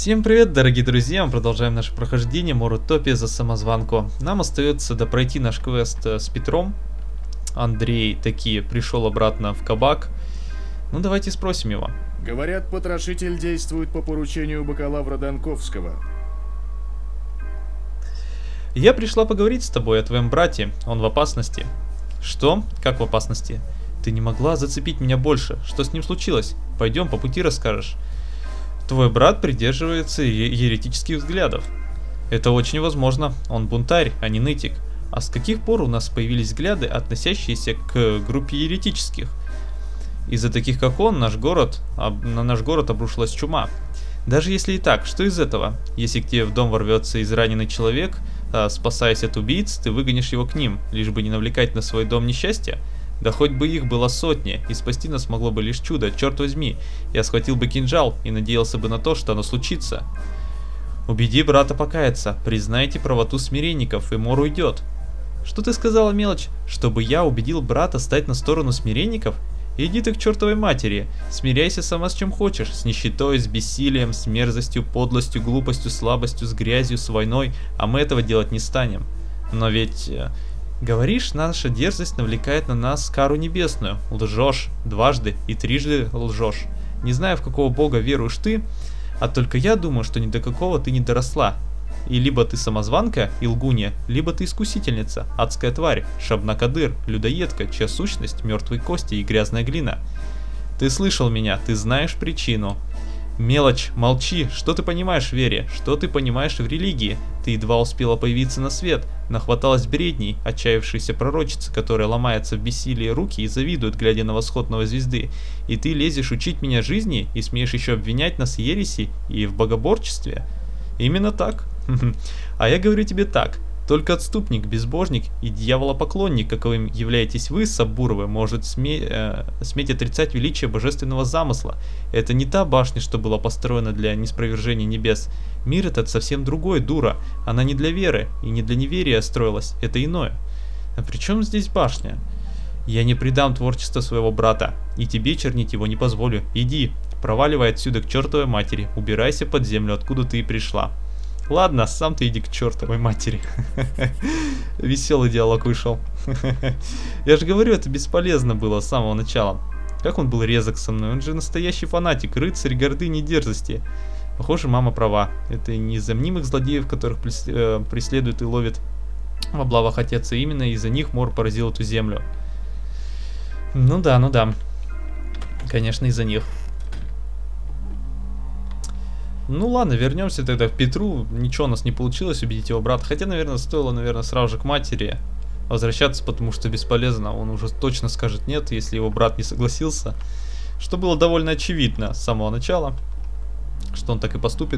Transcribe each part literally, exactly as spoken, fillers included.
Всем привет, дорогие друзья, мы продолжаем наше прохождение Морутопия за самозванку. Нам остается допройти наш квест с Петром. Андрей таки пришел обратно в кабак. Ну давайте спросим его. Говорят, потрошитель действует по поручению бакалавра Донковского. Я пришла поговорить с тобой о твоем брате, он в опасности. Что? Как в опасности? Ты не могла зацепить меня больше, что с ним случилось? Пойдем, по пути расскажешь. Твой брат придерживается еретических взглядов. Это очень возможно, он бунтарь, а не нытик. А с каких пор у нас появились взгляды, относящиеся к группе еретических? Из-за таких, как он, наш город, на наш город обрушилась чума. Даже если и так, что из этого? Если к тебе в дом ворвется израненный человек, спасаясь от убийц, ты выгонишь его к ним, лишь бы не навлекать на свой дом несчастья? Да хоть бы их было сотни, и спасти нас могло бы лишь чудо, черт возьми. Я схватил бы кинжал и надеялся бы на то, что оно случится. Убеди брата покаяться, признайте правоту смиренников, и мор уйдет. Что ты сказала, мелочь? Чтобы я убедил брата стать на сторону смиренников? Иди ты к чертовой матери, смиряйся сама с чем хочешь, с нищетой, с бессилием, с мерзостью, подлостью, глупостью, слабостью, с грязью, с войной, а мы этого делать не станем. Но ведь... Говоришь, наша дерзость навлекает на нас кару небесную. Лжешь, дважды и трижды лжешь. Не знаю, в какого бога веруешь ты, а только я думаю, что ни до какого ты не доросла. И либо ты самозванка и лгунья, либо ты искусительница, адская тварь, шабнакадыр, людоедка, чья сущность мертвые кости и грязная глина. Ты слышал меня, ты знаешь причину. Мелочь, молчи, что ты понимаешь в вере, что ты понимаешь в религии? Ты едва успела появиться на свет, нахваталась бредней, отчаявшейся пророчицы, которая ломается в бессилии руки и завидует, глядя на восход новой звезды. И ты лезешь учить меня жизни и смеешь еще обвинять нас в ереси и в богоборчестве? Именно так. А я говорю тебе так. Только отступник, безбожник и дьяволопоклонник, каковым являетесь вы, Сабуровы, может сме э, сметь отрицать величие божественного замысла. Это не та башня, что была построена для неспровержения небес. Мир этот совсем другой, дура. Она не для веры и не для неверия строилась, это иное. А при чем здесь башня? Я не предам творчество своего брата, и тебе чернить его не позволю. Иди, проваливай отсюда к чертовой матери, убирайся под землю, откуда ты и пришла. Ладно, сам ты иди к чертовой матери. Веселый диалог вышел. Я же говорю, это бесполезно было с самого начала. Как он был резок со мной, он же настоящий фанатик, рыцарь гордыни и дерзости. Похоже, мама права. Это не из-за мнимых злодеев, которых преследует и ловит в облавах отец, и именно из-за них мор поразил эту землю. Ну да, ну да. Конечно, из-за них. Ну ладно, вернемся тогда к Петру. Ничего у нас не получилось убедить его брата. Хотя, наверное, стоило, наверное, сразу же к матери возвращаться, потому что бесполезно. Он уже точно скажет нет, если его брат не согласился. Что было довольно очевидно с самого начала, что он так и поступит.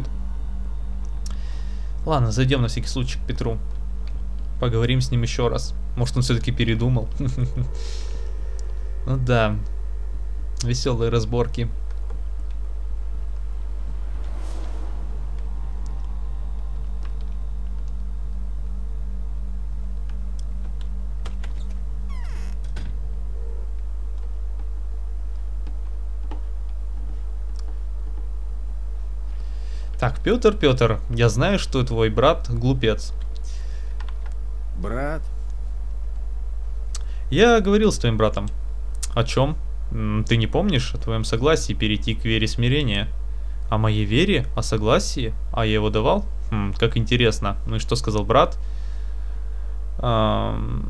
Ладно, зайдем на всякий случай к Петру. Поговорим с ним еще раз. Может, он все-таки передумал. Ну да, веселые разборки. Так, Петр, Петр, я знаю, что твой брат глупец. Брат? Я говорил с твоим братом. О чем? Ты не помнишь о твоем согласии перейти к вере смирения? О моей вере? О согласии? А я его давал? Хм, как интересно. Ну и что сказал брат? Эм...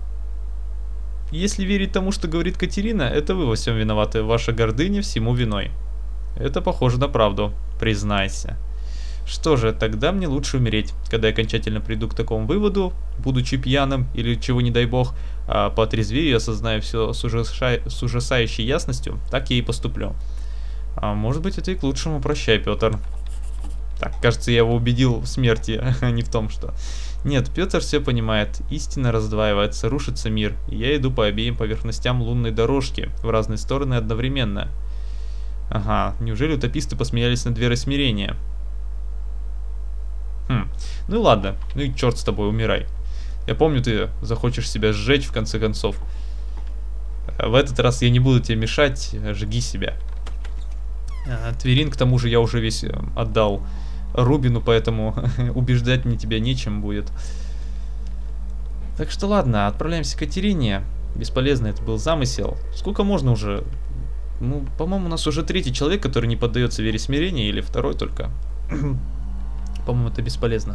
Если верить тому, что говорит Катерина, это вы во всем виноваты. Ваша гордыня всему виной. Это похоже на правду. Признайся. Что же, тогда мне лучше умереть. Когда я окончательно приду к такому выводу, будучи пьяным или чего не дай бог, а потрезвею и осознаю все с, ужаса... с ужасающей ясностью, так я и поступлю. А может быть, это и к лучшему. Прощай, Петр. Так, кажется, я его убедил в смерти, а не в том, что... Нет, Петр все понимает. Истина раздваивается, рушится мир. И я иду по обеим поверхностям лунной дорожки в разные стороны одновременно. Ага, неужели утописты посмеялись над верой смирения? Хм, ну ладно, ну и черт с тобой, умирай. Я помню, ты захочешь себя сжечь в конце концов. В этот раз я не буду тебе мешать, жги себя. А, Тверин, к тому же, я уже весь отдал Рубину, поэтому убеждать мне тебя нечем будет. Так что ладно, отправляемся к Катерине. Бесполезно это был замысел. Сколько можно уже? Ну, по-моему, у нас уже третий человек, который не поддается вере смирения, или второй только. По-моему, это бесполезно.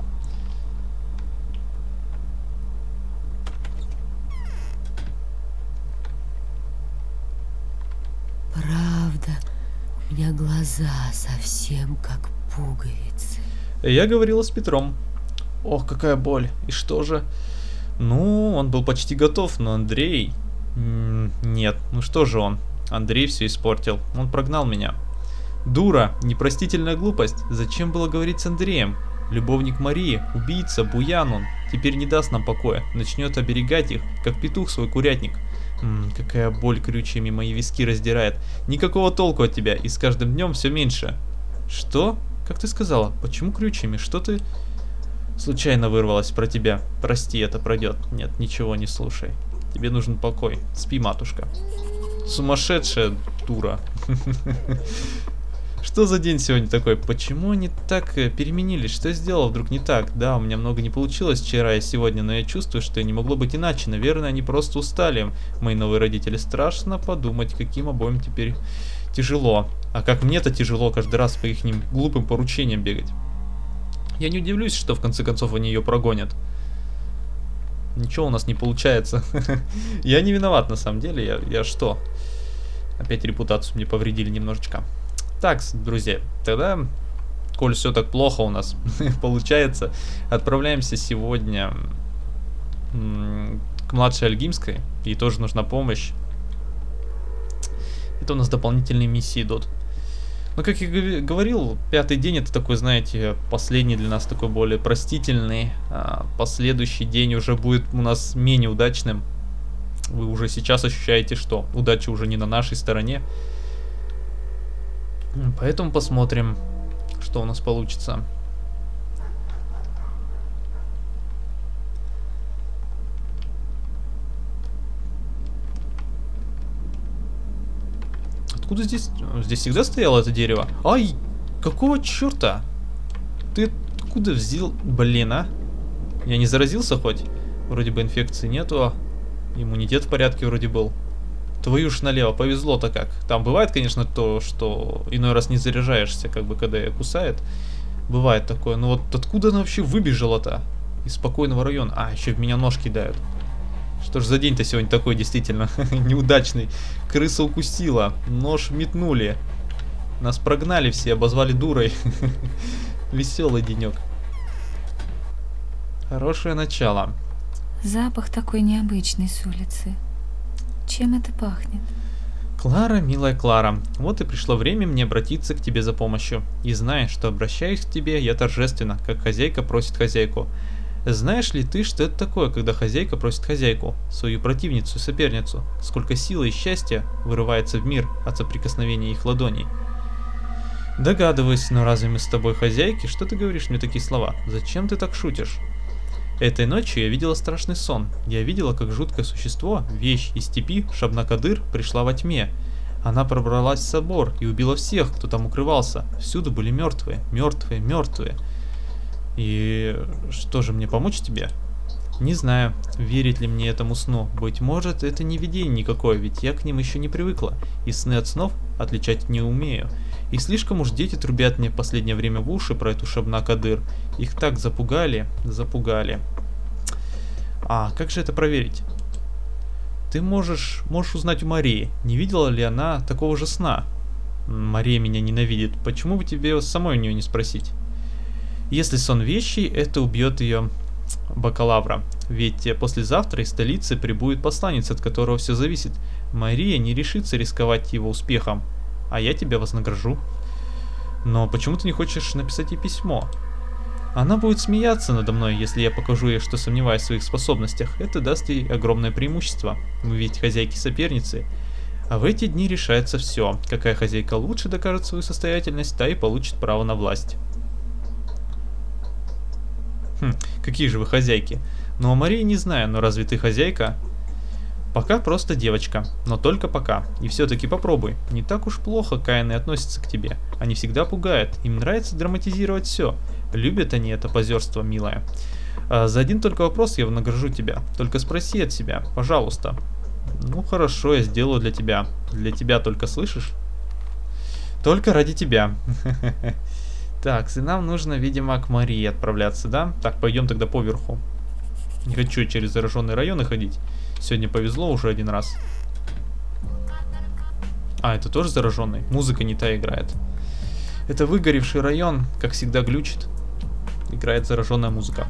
Правда, у меня глаза совсем как пуговицы. Я говорила с Петром. Ох, какая боль. И что же? Ну, он был почти готов, но Андрей... М-м, нет, ну что же он? Андрей все испортил. Он прогнал меня. Дура, непростительная глупость. Зачем было говорить с Андреем? Любовник Марии, убийца, буян он. Теперь не даст нам покоя. Начнет оберегать их, как петух свой курятник. М-м, какая боль крючьями мои виски раздирает. Никакого толку от тебя, и с каждым днем все меньше. Что? Как ты сказала? Почему крючьями? Что ты... Случайно вырвалась про тебя. Прости, это пройдет. Нет, ничего не слушай. Тебе нужен покой. Спи, матушка. Сумасшедшая дура. Что за день сегодня такой? Почему они так переменились? Что я сделал вдруг не так? Да, у меня много не получилось вчера и сегодня, но я чувствую, что не могло быть иначе. Наверное, они просто устали. Мои новые родители. Страшно подумать, каким обоим теперь тяжело. А как мне-то тяжело каждый раз по их глупым поручениям бегать. Я не удивлюсь, что в конце концов они ее прогонят. Ничего у нас не получается. Я не виноват на самом деле. Я, я что? Опять репутацию мне повредили немножечко. Так, друзья, тогда, коль все так плохо у нас получается, отправляемся сегодня к младшей Альгимской. Ей тоже нужна помощь. Это у нас дополнительные миссии идут. Ну, как я говорил, пятый день это такой, знаете, последний для нас такой более простительный. А последующий день уже будет у нас менее удачным. Вы уже сейчас ощущаете, что удача уже не на нашей стороне. Поэтому посмотрим, что у нас получится. Откуда здесь... Здесь всегда стояло это дерево? Ай, какого черта? Ты откуда взял... Блин, а? Я не заразился хоть? Вроде бы инфекции нету. Иммунитет в порядке вроде был. Твою ж налево, повезло-то как. Там бывает, конечно, то, что иной раз не заряжаешься, как бы, когда ее кусает. Бывает такое. Но вот откуда она вообще выбежала-то? Из спокойного района. А, еще в меня нож кидают. Что ж за день-то сегодня такой, действительно, неудачный. Крыса укусила, нож метнули. Нас прогнали все, обозвали дурой. Веселый денек. Хорошее начало. Запах такой необычный с улицы. Чем это пахнет? Клара, милая Клара, вот и пришло время мне обратиться к тебе за помощью. И знай, что обращаюсь к тебе я торжественно, как хозяйка просит хозяйку. Знаешь ли ты, что это такое, когда хозяйка просит хозяйку, свою противницу и соперницу? Сколько силы и счастья вырывается в мир от соприкосновения их ладоней? Догадываюсь, но разве мы с тобой хозяйки? Что ты говоришь мне такие слова? Зачем ты так шутишь? Этой ночью я видела страшный сон. Я видела, как жуткое существо, вещь из степи, Шабна-Кадыр, пришла во тьме. Она пробралась в собор и убила всех, кто там укрывался. Всюду были мертвые, мертвые, мертвые. И что же, мне помочь тебе? Не знаю, верить ли мне этому сну. Быть может, это не видение никакое, ведь я к ним еще не привыкла. И сны от снов отличать не умею. И слишком уж дети трубят мне в последнее время в уши про эту Шабна-Кадыр. Их так запугали, запугали. А, как же это проверить? Ты можешь, можешь узнать у Марии, не видела ли она такого же сна? Мария меня ненавидит. Почему бы тебе самой у нее не спросить? Если сон вещий, это убьет ее бакалавра. Ведь послезавтра из столицы прибудет посланец, от которого все зависит. Мария не решится рисковать его успехом, а я тебя вознагражу. Но почему ты не хочешь написать ей письмо? Она будет смеяться надо мной, если я покажу ей, что сомневаюсь в своих способностях. Это даст ей огромное преимущество. Мы ведь хозяйки-соперницы. А в эти дни решается все. Какая хозяйка лучше докажет свою состоятельность, та и получит право на власть. Хм, какие же вы хозяйки? Ну, а Марии не знаю, но разве ты хозяйка? Пока просто девочка, но только пока. И все-таки попробуй. Не так уж плохо Каины относятся к тебе. Они всегда пугают. Им нравится драматизировать все. Любят они это позерство, милая. А за один только вопрос я награжу тебя. Только спроси от себя, пожалуйста. Ну хорошо, я сделаю для тебя. Для тебя только, слышишь? Только ради тебя. Так, и нам нужно, видимо, к Марии отправляться, да? Так, пойдем тогда поверху. Не хочу через зараженные районы ходить. Сегодня повезло уже один раз. А, это тоже зараженный? Музыка не та играет. Это выгоревший район, как всегда, глючит. Играет зараженная музыка.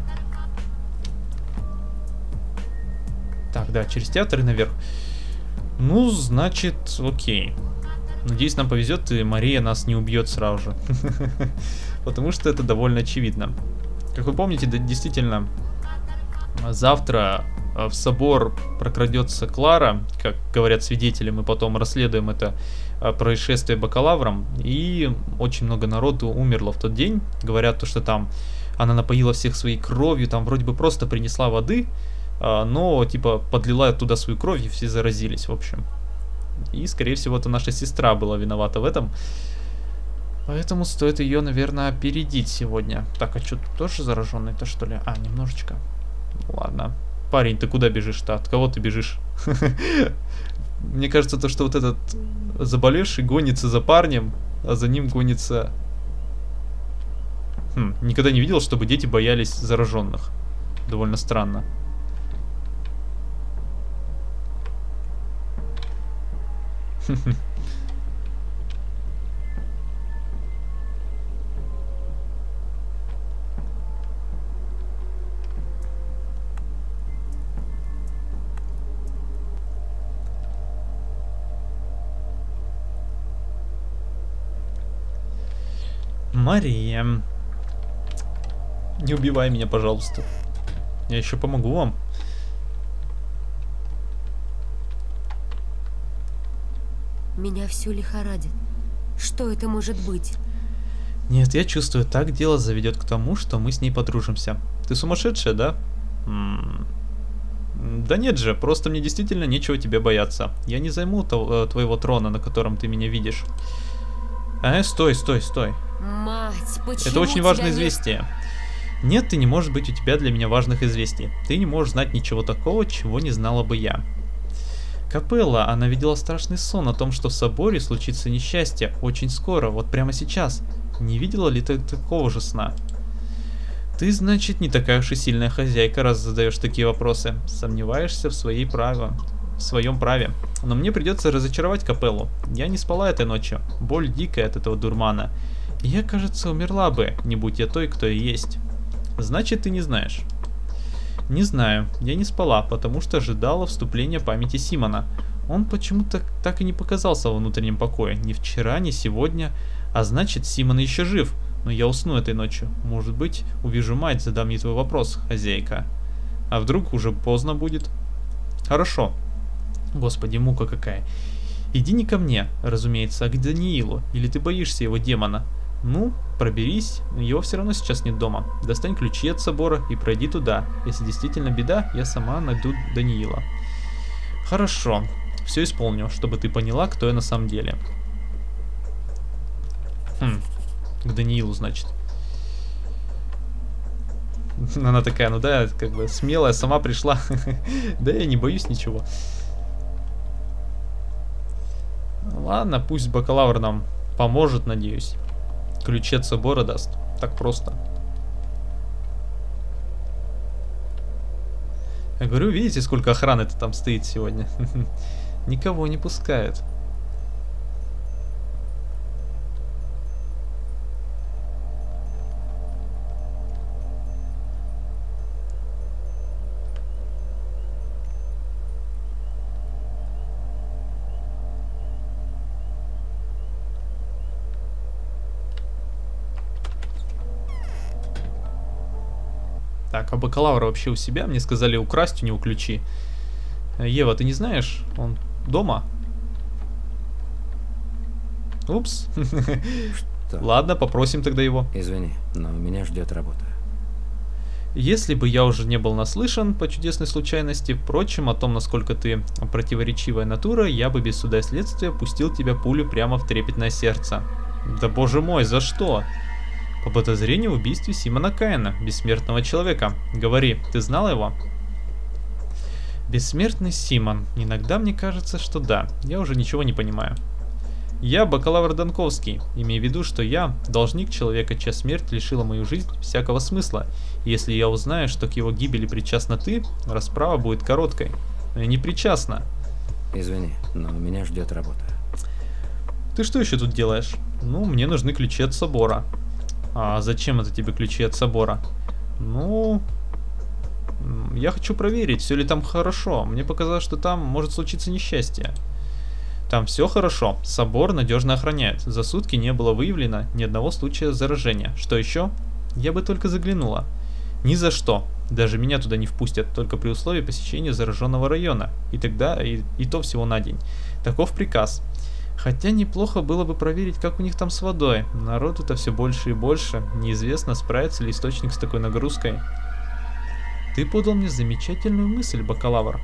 Так, да, через театр и наверх. Ну, значит, окей. Надеюсь, нам повезет, и Мария нас не убьет сразу же. Потому что это довольно очевидно. Как вы помните, да, действительно, завтра в собор прокрадется Клара, как говорят свидетели, мы потом расследуем это происшествие бакалавром, и очень много народу умерло в тот день. Говорят, то, что там она напоила всех своей кровью, там вроде бы просто принесла воды, но типа подлила туда свою кровь, и все заразились, в общем. И, скорее всего, это наша сестра была виновата в этом. Поэтому стоит ее, наверное, опередить сегодня. Так, а что, тут тоже зараженный-то, что ли? А, немножечко. Ладно. Парень, ты куда бежишь-то? От кого ты бежишь? Мне кажется, то, что вот этот заболевший гонится за парнем, а за ним гонится... Хм, никогда не видел, чтобы дети боялись зараженных. Довольно странно. Мария, не убивай меня, пожалуйста. Я еще помогу вам. Меня все лихорадит. Что это может быть? Нет, я чувствую, так дело заведет к тому, что мы с ней подружимся. Ты сумасшедшая, да? М-м- да нет же, просто мне действительно нечего тебя бояться. Я не займу то- твоего трона, на котором ты меня видишь. Э, стой, стой, стой. Мать, почему Это очень важное тебя нет? известие. Нет, ты не может быть у тебя для меня важных известий. Ты не можешь знать ничего такого, чего не знала бы я. Капелла, она видела страшный сон о том, что в соборе случится несчастье очень скоро, вот прямо сейчас. Не видела ли ты такого же сна? Ты, значит, не такая уж и сильная хозяйка, раз задаешь такие вопросы. Сомневаешься в своей праве, в своем праве. Но мне придется разочаровать Капеллу. Я не спала этой ночью. Боль дикая от этого дурмана. И я, кажется, умерла бы, не будь я той, кто я есть. Значит, ты не знаешь. Не знаю, я не спала, потому что ожидала вступления памяти Симона. Он почему-то так и не показался во внутреннем покое, ни вчера, ни сегодня, а значит, Симон еще жив, но я усну этой ночью. Может быть, увижу мать, задам ей твой вопрос, хозяйка. А вдруг уже поздно будет? Хорошо. Господи, мука какая. Иди не ко мне, разумеется, а к Даниилу, или ты боишься его демона? Ну, проберись, его все равно сейчас нет дома. Достань ключи от собора и пройди туда. Если действительно беда, я сама найду Даниила. Хорошо, все исполню, чтобы ты поняла, кто я на самом деле. Хм, к Даниилу, значит. Она такая, ну да, как бы смелая, сама пришла. Да я не боюсь ничего. Ладно, пусть бакалавр нам поможет, надеюсь. Ключи от собора даст. Так просто. Я говорю, видите, сколько охраны-то там стоит сегодня? Никого не пускают. Так, а бакалавра вообще у себя? Мне сказали украсть у него ключи. Ева, ты не знаешь? Он дома? Упс. Что? Ладно, попросим тогда его. Извини, но меня ждет работа. Если бы я уже не был наслышан по чудесной случайности, впрочем, о том, насколько ты противоречивая натура, я бы без суда и следствия пустил тебя пулю прямо в трепетное сердце. Да боже мой, за что? По подозрению в убийстве Симона Каина, бессмертного человека. Говори, ты знала его? Бессмертный Симон. Иногда мне кажется, что да. Я уже ничего не понимаю. Я бакалавр Донковский, имея в виду, что я должник человека, чья смерть лишила мою жизнь всякого смысла. И если я узнаю, что к его гибели причастна ты, расправа будет короткой. Но я не причастна. Извини, но меня ждет работа. Ты что еще тут делаешь? Ну, мне нужны ключи от собора. А зачем это тебе ключи от собора? Ну, я хочу проверить, все ли там хорошо. Мне показалось, что там может случиться несчастье. Там все хорошо, собор надежно охраняет. За сутки не было выявлено ни одного случая заражения. Что еще? Я бы только заглянула. Ни за что. Даже меня туда не впустят, только при условии посещения зараженного района. И тогда, и, и то всего на день. Таков приказ. Хотя неплохо было бы проверить, как у них там с водой. Народу-то все больше и больше. Неизвестно, справится ли источник с такой нагрузкой. Ты подал мне замечательную мысль, бакалавр.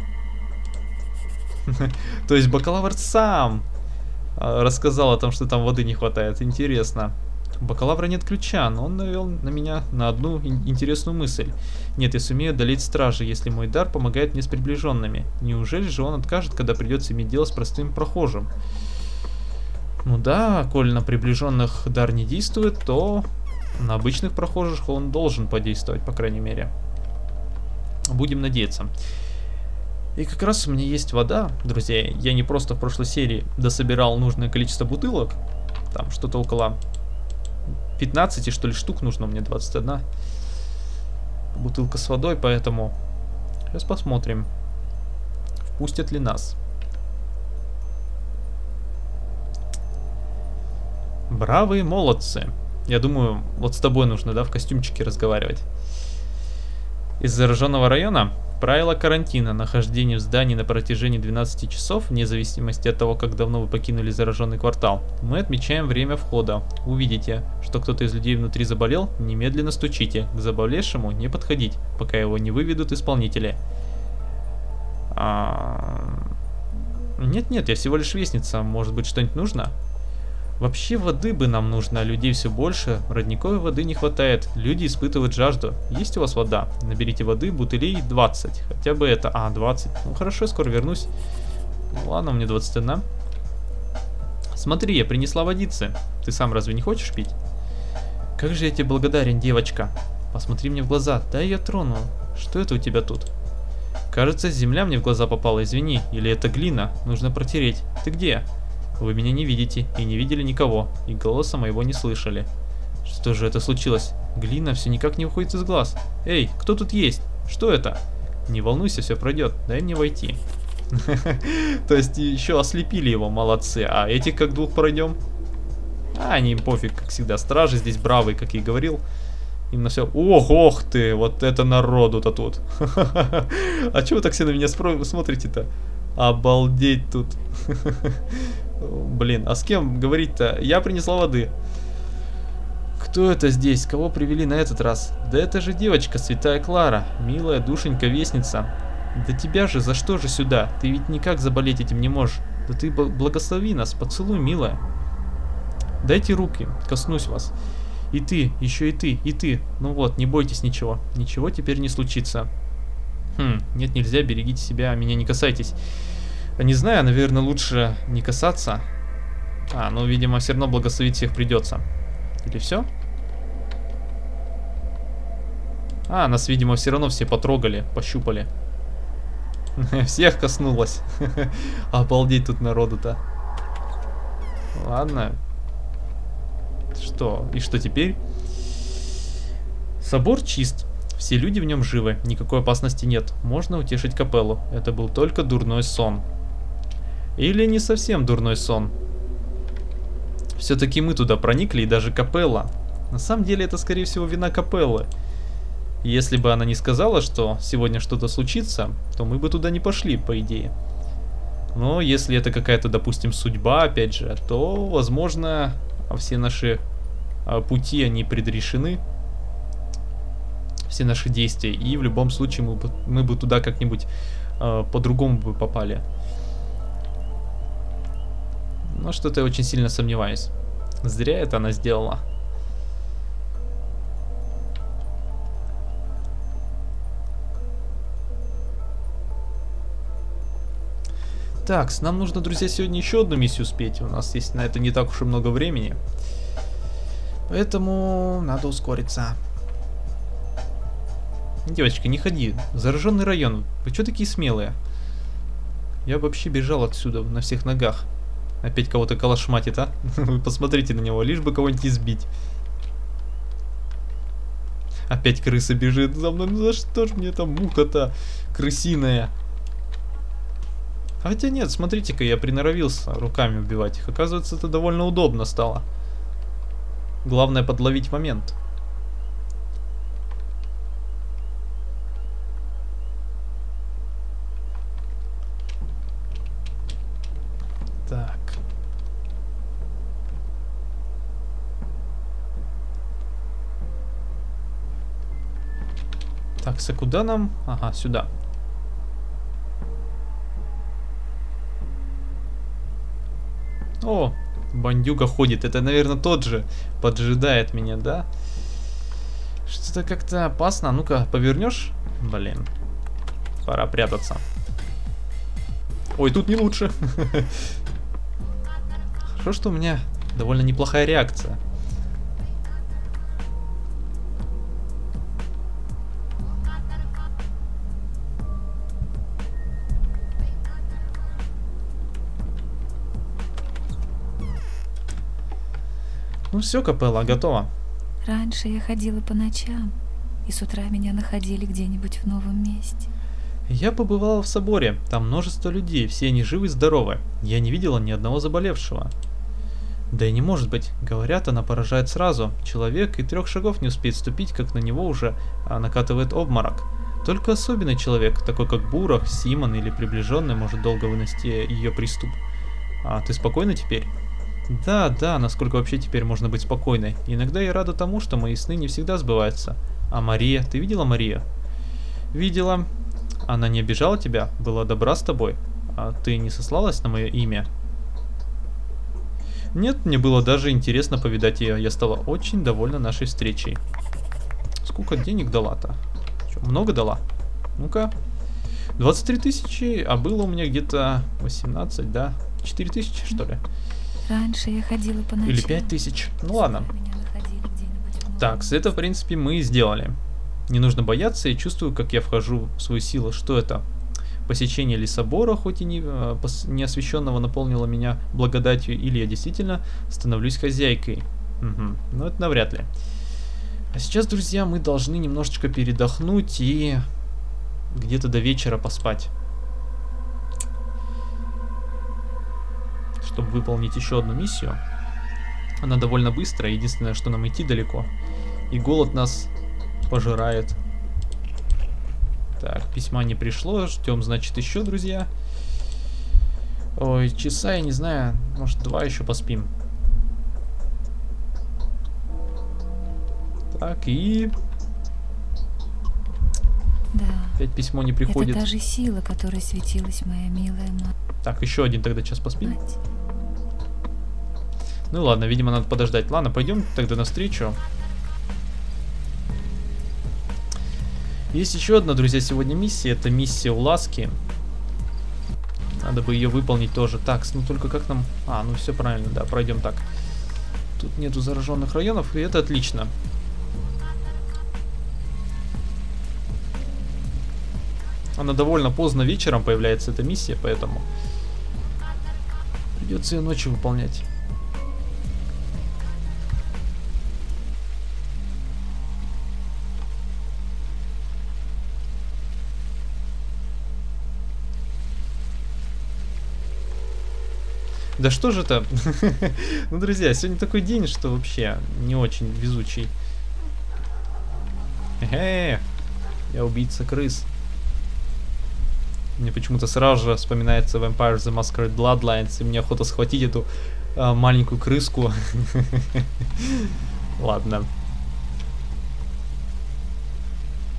То есть бакалавр сам рассказал о том, что там воды не хватает. Интересно. У бакалавра нет ключа, но он навел на меня на одну интересную мысль. Нет, я сумею одолеть стражи, если мой дар помогает мне с приближенными. Неужели же он откажет, когда придется иметь дело с простым прохожим? Ну да, коль на приближенных дар не действует, то на обычных прохожих он должен подействовать, по крайней мере. Будем надеяться. И как раз у меня есть вода, друзья. Я не просто в прошлой серии дособирал нужное количество бутылок. Там что-то около пятнадцати, что ли, штук нужно, мне двадцать одна бутылка с водой, поэтому сейчас посмотрим, впустят ли нас. Бравые молодцы. Я думаю, вот с тобой нужно, да, в костюмчике разговаривать. Из зараженного района правило карантина, нахождение в здании на протяжении двенадцати часов, вне зависимости от того, как давно вы покинули зараженный квартал. Мы отмечаем время входа. Увидите, что кто-то из людей внутри заболел, немедленно стучите. К заболевшему не подходить, пока его не выведут исполнители. Нет-нет, я всего лишь вестница. Может быть, что-нибудь нужно? Вообще воды бы нам нужно, а людей все больше. Родниковой воды не хватает. Люди испытывают жажду. Есть у вас вода? Наберите воды, бутылей двадцать. Хотя бы это. А, двадцать. Ну хорошо, я скоро вернусь. Ну, ладно, у меня двадцать одна. Смотри, я принесла водицы. Ты сам разве не хочешь пить? Как же я тебе благодарен, девочка. Посмотри мне в глаза. Дай я трону. Что это у тебя тут? Кажется, земля мне в глаза попала, извини. Или это глина? Нужно протереть. Ты где? Вы меня не видите и не видели никого, и голоса моего не слышали. Что же это случилось? Глина все никак не уходит из глаз. Эй, кто тут есть? Что это? Не волнуйся, все пройдет, дай мне войти. То есть еще ослепили его, молодцы. А этих как двух пройдем? А, они им пофиг, как всегда. Стражи здесь бравые, как я и говорил. Им на все... Ох, ох ты, вот это народу-то тут. А чего вы так все на меня смотрите-то? Обалдеть тут. Блин, а с кем говорить-то? Я принесла воды. Кто это здесь? Кого привели на этот раз? Да это же девочка, святая Клара. Милая душенька-вестница. Да тебя же, за что же сюда? Ты ведь никак заболеть этим не можешь. Да ты благослови нас, поцелуй, милая. Дайте руки, коснусь вас. И ты, еще и ты, и ты. Ну вот, не бойтесь ничего. Ничего теперь не случится. Хм, нет, нельзя, берегите себя, меня не касайтесь. Не знаю, наверное, лучше не касаться. А, ну, видимо, все равно благословить всех придется. Или все? А, нас, видимо, все равно все потрогали, пощупали. Всех коснулось. Обалдеть тут народу-то. Ладно. Что? И что теперь? Собор чист. Все люди в нем живы, никакой опасности нет. Можно утешить капеллу. Это был только дурной сон. Или не совсем дурной сон. Все-таки мы туда проникли, и даже капелла. На самом деле это, скорее всего, вина капеллы. Если бы она не сказала, что сегодня что-то случится, то мы бы туда не пошли, по идее. Но если это какая-то, допустим, судьба, опять же, то, возможно, все наши пути, они предрешены. все наши действия. И в любом случае мы бы, мы бы туда как-нибудь э, по-другому бы попали. Но что-то я очень сильно сомневаюсь. Зря это она сделала. Так, нам нужно, друзья, сегодня еще одну миссию успеть. У нас есть на это не так уж и много времени. Поэтому надо ускориться. Девочка, не ходи. Зараженный район. Вы что такие смелые? Я вообще бежал отсюда на всех ногах. Опять кого-то калашматит, а? Вы посмотрите на него, лишь бы кого-нибудь избить. Опять крыса бежит за мной. Ну за что ж мне там муха-то крысиная? Хотя нет, смотрите-ка, я приноровился руками убивать их. Оказывается, это довольно удобно стало. Главное подловить момент. Так. Так, а куда нам? Ага, сюда. О, бандюга ходит. Это, наверное, тот же поджидает меня, да? Что-то как-то опасно. А ну-ка, повернешь? Блин. Пора прятаться. Ой, тут не лучше. Хорошо, что у меня довольно неплохая реакция. Ну все, Капелла, готово. Раньше я ходила по ночам, и с утра меня находили где-нибудь в новом месте. Я побывала в соборе, там множество людей, все они живы и здоровы. Я не видела ни одного заболевшего. Да и не может быть, говорят, она поражает сразу. Человек и трех шагов не успеет ступить, как на него уже накатывает обморок. Только особенный человек, такой как Бурах, Симон или приближенный, может долго вынести ее приступ. А ты спокойна теперь? Да, да, насколько вообще теперь можно быть спокойной. Иногда я рада тому, что мои сны не всегда сбываются. А Мария, ты видела Марию? Видела. Она не обижала тебя? Была добра с тобой? А ты не сослалась на мое имя? Нет, мне было даже интересно повидать ее. Я стала очень довольна нашей встречей. Сколько денег дала-то? Много дала? Ну-ка. двадцать три тысячи, а было у меня где-то восемнадцать, да? четыре тысячи, что ли? Раньше я ходила по ночам. Или пять тысяч. Ну ладно. Так, с этого, в принципе, мы и сделали. Не нужно бояться, я чувствую, как я вхожу в свою силу. Что это? Посещение ли собора, хоть и не, не освященного, наполнило меня благодатью, или я действительно становлюсь хозяйкой? Угу. Но это навряд ли. А сейчас, друзья, мы должны немножечко передохнуть и где-то до вечера поспать. Чтобы выполнить еще одну миссию. Она довольно быстрая, единственное, что нам идти далеко. И голод нас пожирает. Так, письма не пришло, ждем, значит, еще, друзья. Ой, часа, я не знаю, может, два еще поспим. Так, и... Да. Опять письмо не приходит. Это та же сила, которой светилась моя милая мать. Так, еще один тогда час поспим. Ну ладно, видимо, надо подождать. Ладно, пойдем тогда навстречу. Есть еще одна, друзья, сегодня миссия. Это миссия у Ласки. Надо бы ее выполнить тоже. Так, ну только как нам... А, ну все правильно, да, пройдем так. Тут нету зараженных районов, и это отлично. Она довольно поздно вечером появляется, эта миссия, поэтому придется ее ночью выполнять. Да что же это? Ну, друзья, сегодня такой день, что вообще не очень везучий. Эхе, я убийца крыс. Мне почему-то сразу же вспоминается Vampire the Masquerade Bloodlines, и мне охота схватить эту а, маленькую крыску. Ладно.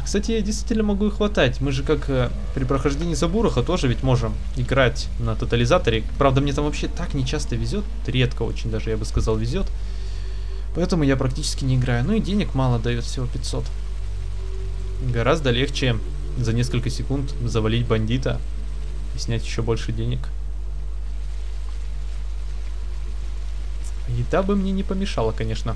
Кстати, я действительно могу их хватать. Мы же как э, при прохождении Забураха тоже ведь можем играть на тотализаторе. Правда, мне там вообще так нечасто везет. Редко очень даже, я бы сказал, везет. Поэтому я практически не играю. Ну и денег мало дает, всего пятьсот. Гораздо легче за несколько секунд завалить бандита и снять еще больше денег. Еда бы мне не помешала, конечно.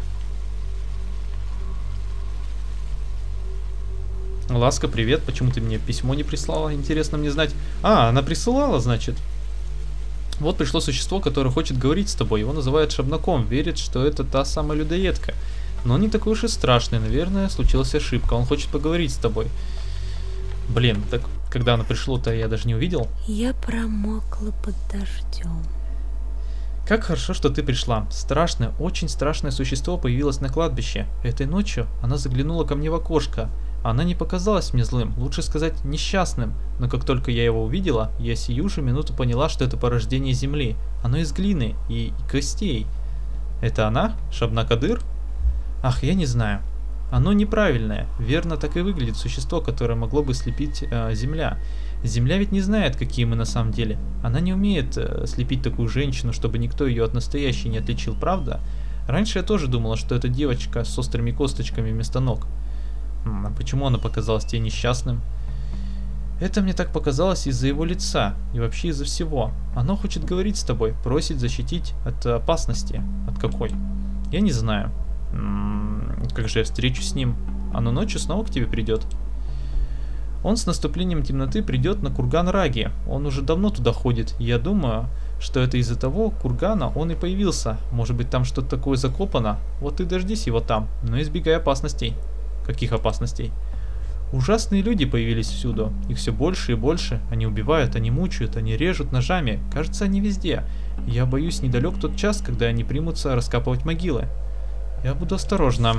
Ласка, привет. Почему ты мне письмо не прислала? Интересно мне знать. А, она присылала, значит. Вот пришло существо, которое хочет говорить с тобой. Его называют Шабнаком. Верит, что это та самая людоедка. Но он не такой уж и страшный. Наверное, случилась ошибка. Он хочет поговорить с тобой. Блин, так когда оно пришло-то, я даже не увидел. Я промокла под дождем. Как хорошо, что ты пришла. Страшное, очень страшное существо появилось на кладбище. Этой ночью она заглянула ко мне в окошко. Она не показалась мне злым, лучше сказать несчастным, но как только я его увидела, я сию же минуту поняла, что это порождение земли. Оно из глины и, и костей. Это она? Шабна-Кадыр? Ах, я не знаю. Оно неправильное. Верно, так и выглядит существо, которое могло бы слепить э, земля. Земля ведь не знает, какие мы на самом деле. Она не умеет э, слепить такую женщину, чтобы никто ее от настоящей не отличил, правда? Раньше я тоже думала, что это девочка с острыми косточками вместо ног. А почему она показалась тебе несчастным? Это мне так показалось из-за его лица и вообще из-за всего. Оно хочет говорить с тобой, просит защитить от опасности. От какой? Я не знаю. М-м, как же я встречусь с ним? Оно ночью снова к тебе придет. Он с наступлением темноты придет на курган Раги. Он уже давно туда ходит. И я думаю, что это из-за того кургана он и появился. Может быть, там что-то такое закопано? Вот ты дождись его там, но избегай опасностей. Каких опасностей? Ужасные люди появились всюду. Их все больше и больше. Они убивают, они мучают, они режут ножами. Кажется, они везде. Я боюсь, недалек тот час, когда они примутся раскапывать могилы. Я буду осторожна.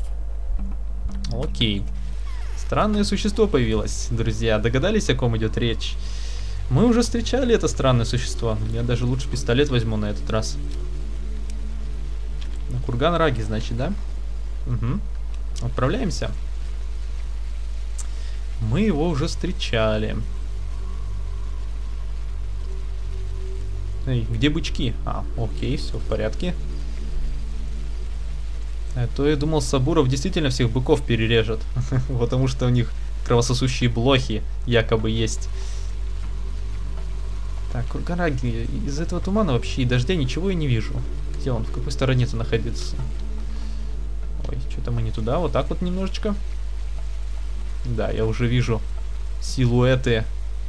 Окей. Странное существо появилось, друзья. Догадались, о ком идет речь? Мы уже встречали это странное существо. Я даже лучше пистолет возьму на этот раз. На курган Раги, значит, да? Угу. Отправляемся. Мы его уже встречали. Эй, где бычки? А, окей, все в порядке. А то я думал, Сабуров действительно всех быков перережет. Потому что у них кровососущие блохи якобы есть. Так, курган Раги. Из этого тумана вообще и дождя ничего я не вижу. Где он? В какой стороне-то находится? Ой, что-то мы не туда, вот так вот немножечко. Да, я уже вижу силуэты.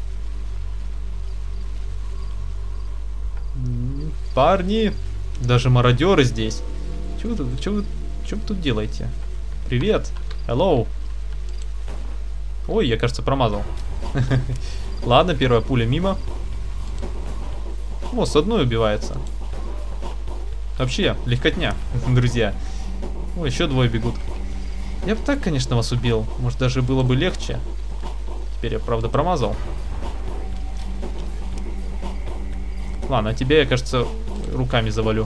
Парни, даже мародеры здесь. Что вы тут, что вы, что вы тут делаете? Привет, hello. Ой, я, кажется, промазал. Ладно, первая пуля мимо. О, с одной убивается. Вообще, легкотня, друзья. Ой, еще двое бегут. Я бы так, конечно, вас убил. Может, даже было бы легче. Теперь я, правда, промазал. Ладно, а тебя я, кажется, руками завалю.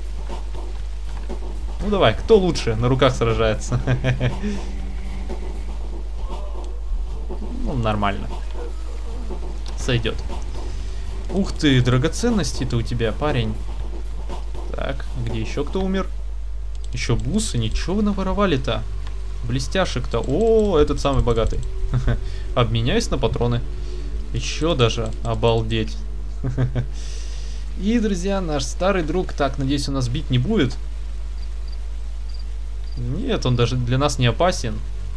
Ну давай, кто лучше на руках сражается? Ну, нормально. Сойдет. Ух ты, драгоценности-то у тебя, парень. Так, где еще кто умер? Еще бусы, ничего вы наворовали-то. Блестяшек-то. О, этот самый богатый. Обменяюсь на патроны. Еще даже. Обалдеть. И, друзья, наш старый друг, так, надеюсь, он нас бить не будет. Нет, он даже для нас не опасен.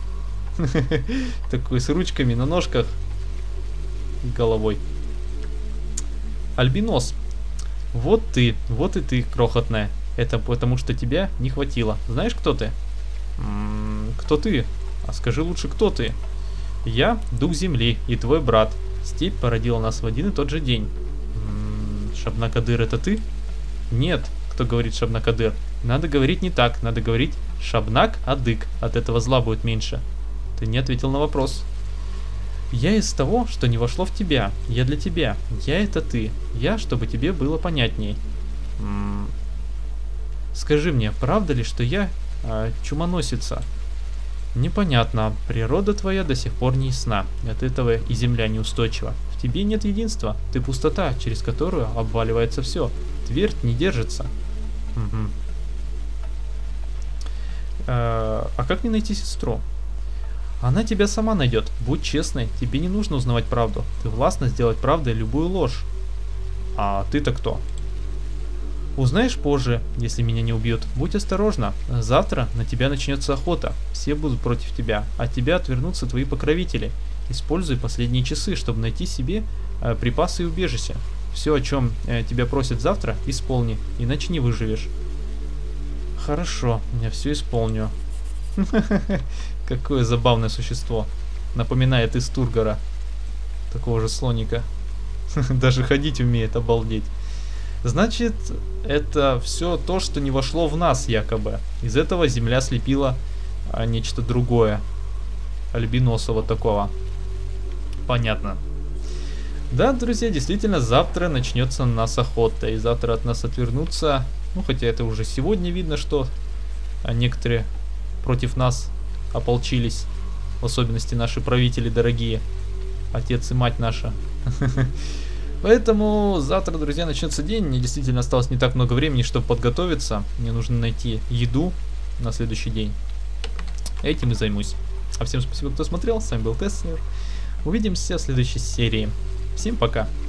Такой с ручками на ножках. Головой. Альбинос. Вот ты, вот и ты, крохотная. Это потому что тебя не хватило. Знаешь, кто ты? М-м, кто ты? А скажи лучше, кто ты? Я дух земли и твой брат. Степь породила нас в один и тот же день. М-м, Шабна-Кадыр, это ты? Нет, кто говорит Шабна-Кадыр. Надо говорить не так, надо говорить Шабнак-Адык. От этого зла будет меньше. Ты не ответил на вопрос. Я из того, что не вошло в тебя. Я для тебя. Я это ты. Я, чтобы тебе было понятней. М-м. Скажи мне, правда ли, что я э, чумоносица? Непонятно. Природа твоя до сих пор не ясна. От этого и земля неустойчива. В тебе нет единства. Ты пустота, через которую обваливается все. Твердь не держится. Угу. А, а как мне найти сестру? Она тебя сама найдет. Будь честной. Тебе не нужно узнавать правду. Ты властна сделать правдой любую ложь. А ты-то кто? Узнаешь позже, если меня не убьют. Будь осторожна. Завтра на тебя начнется охота. Все будут против тебя. От тебя отвернутся твои покровители. Используй последние часы, чтобы найти себе э, припасы и убежище. Все, о чем э, тебя просят завтра, исполни. Иначе не выживешь. Хорошо, я все исполню. Какое забавное существо. Напоминает из Тургора. Такого же слоника. Даже ходить умеет, обалдеть. Значит, это все то, что не вошло в нас, якобы. Из этого земля слепила а, нечто другое. Альбиносового такого. Понятно. Да, друзья, действительно, завтра начнется у нас охота. И завтра от нас отвернутся. Ну, хотя это уже сегодня видно, что а некоторые против нас ополчились. В особенности наши правители дорогие. Отец и мать наша. Поэтому завтра, друзья, начнется день. Мне действительно осталось не так много времени, чтобы подготовиться. Мне нужно найти еду на следующий день. Этим и займусь. А всем спасибо, кто смотрел. С вами был Теслер. Увидимся в следующей серии. Всем пока.